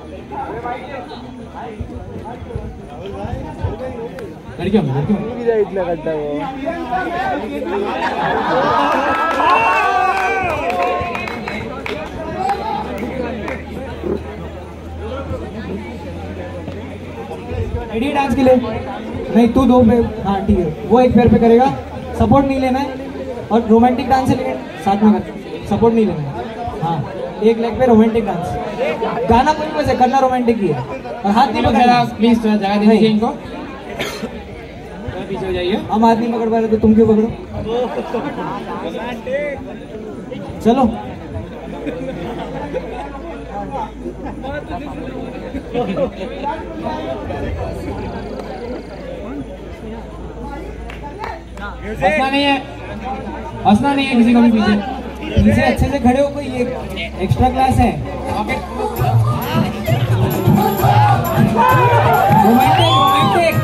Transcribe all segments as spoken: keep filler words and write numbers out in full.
लड़कियों में लड़कियों में इतना करता है वो। रेडी डांस के लिए? नहीं, तू दो पे। हाँ ठीक है, वो एक पैर पे करेगा, सपोर्ट नहीं लेना है। और रोमांटिक डांस है लेकिन साथ में कर, सपोर्ट नहीं लेना है। हाँ, एक लेग पे रोमांटिक डांस, गाना कोई वैसे करना रोमांटिक ही है। और हाथ नहीं पकड़ना प्लीज, थोड़ा जगह दीजिए इनको, पीछे हो जाइए। हम हाथ नहीं पकड़ पा रहे तो तुम क्यों पकड़ो? चलो हंसना नहीं है, हंसना नहीं है किसी को भी। पीछे पीछे अच्छे से खड़े हो, कोई एक एक्स्ट्रा क्लास है। रोमांटिक रोमांटिक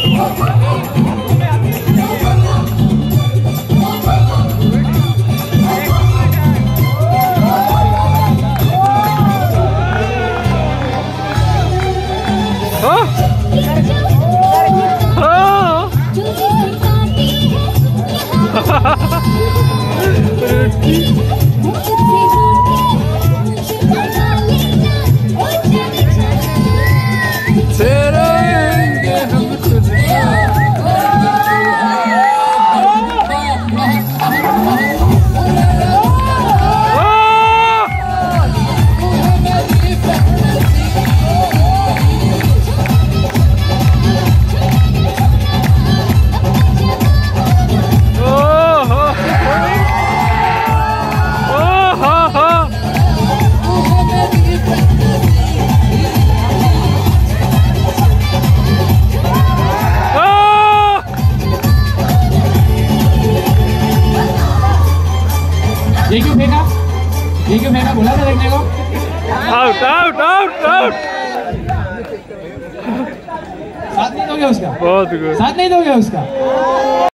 ये क्यों फेंका? ये क्यों फेंका? बोला था देखने को। Out out out out. साथ नहीं दोगे उसका? बहुत गुड। साथ नहीं दोगे उसका?